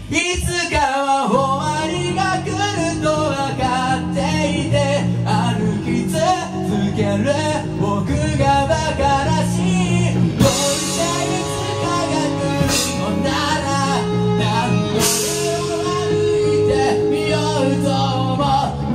いつかは終わりが来ると分かっていて歩き続ける僕が馬鹿らしい。どうしていつかが来るのなら何度でも歩いてみようと思った。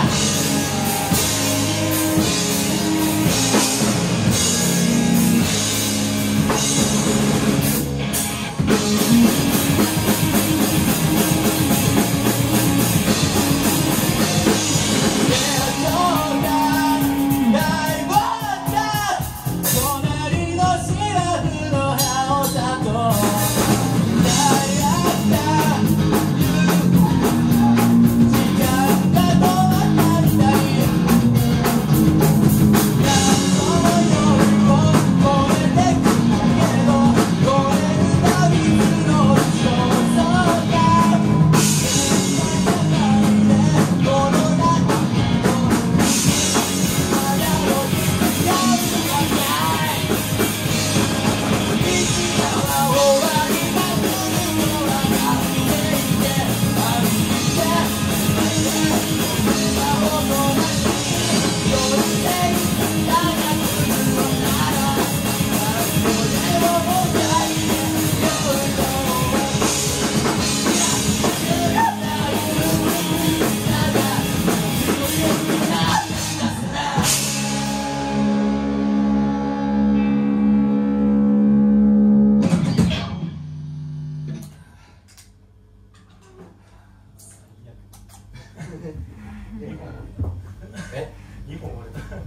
2本割れた。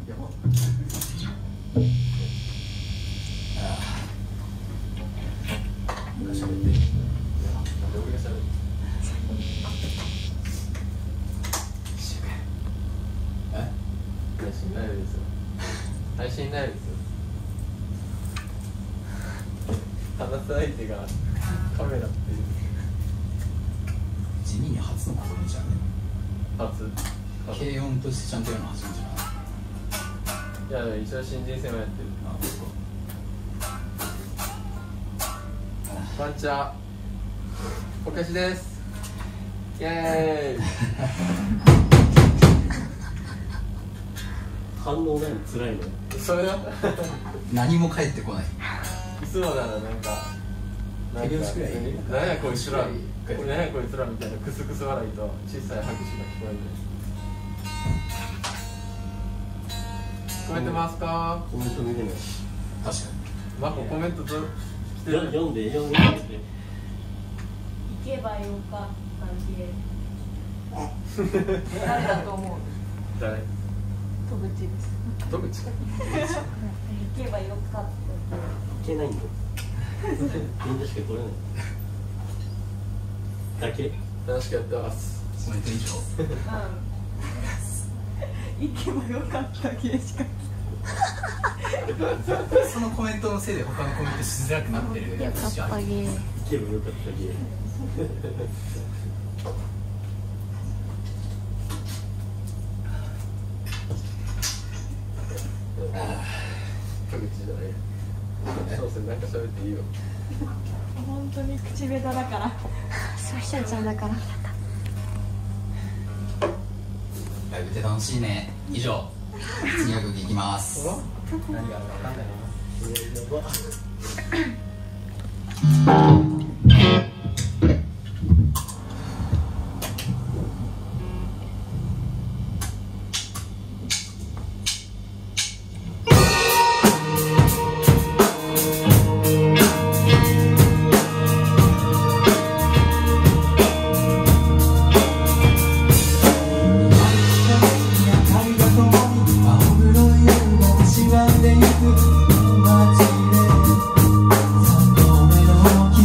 喋って。なんで俺が喋る。配信ライブですよ。配信ライブですよ。話す相手がカメラっていう。 地味に初の試みじゃんね。 初。 軽音としてちゃんとやるの初めてじゃない。 いや、一応新人戦もやってる。 あ、そうか。 こんにちは。こけしです。イエーイ。 反応ないの辛いの。 それだ。 何も返ってこない。 いつもならなんか手拍子くらい何やこいつら、何やこいつらみたいなクスクス笑いと小さい拍手が聞こえる。聞こえてますか？ コメント見れない。 確かマココメントず来てる。 読んで。 行けばよかったで誰だと思う？ 誰？ 戸口です。 戸口か。 行けばよかった。 いけないんだ。現状しか来れない。だけ。 楽しくやってます。 にコメント以うん。行けばよかった系しか。 上そのコメントのせいで他のコメントしづらくなってるよかったゲー。 行けばよかったゲー。 戸口じゃない。そうせんなんか喋っていいよ。 本当に口下手だからそうしちゃんだからライブって楽しいね。以上、次の曲いきます。 何があるか分かんない街で3度目の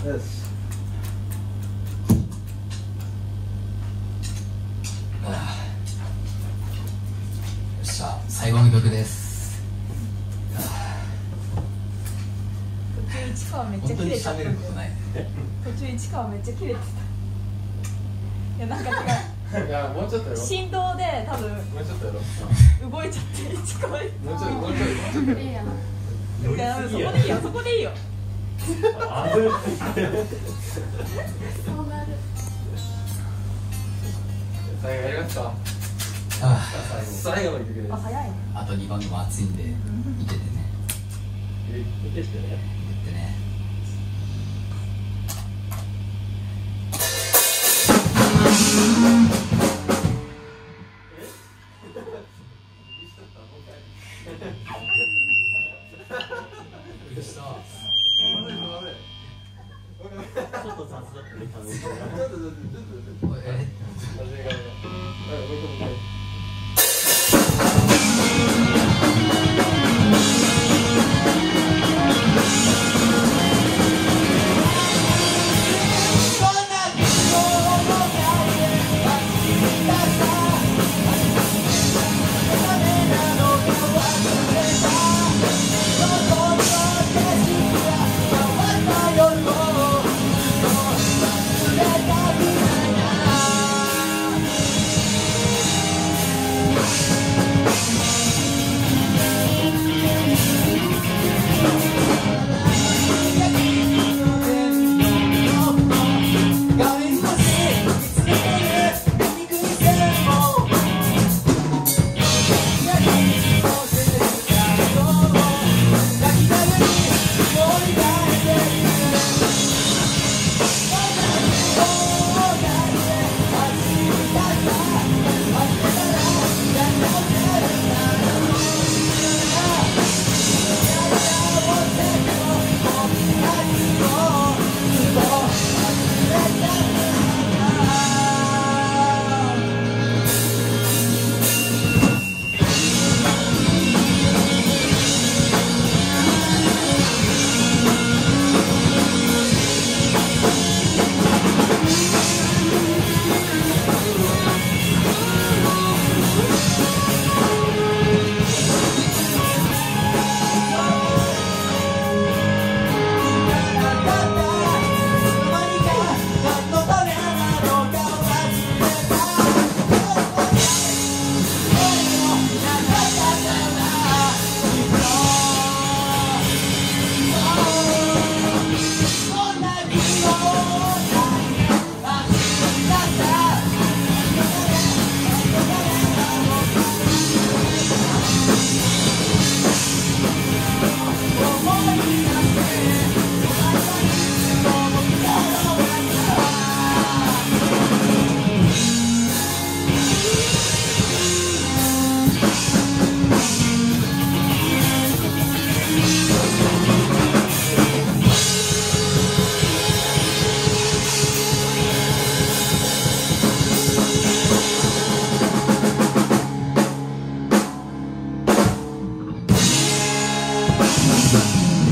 よし。 よっしゃ、最後の曲です。 途中市川めっちゃ本当に切れちゃった喋ることない。 途中市川めっちゃ切れてた。いやなんか違う。 いや、もうちょっとよ。 振動で多分もうちょっとやろう。 動いちゃって市川で。 もうちょっと、もうちょっと。 いいやな。いやそこでいいよ、そこでいいよ。そうなる。 最後やりますか。 あ最後の曲です。 あ、早いね。 あと2番も熱いんで、見ててね。 見ててね。 見ててね。 ちょっと雑だったね、感じが。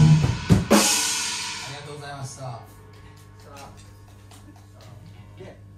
ありがとうございました。 で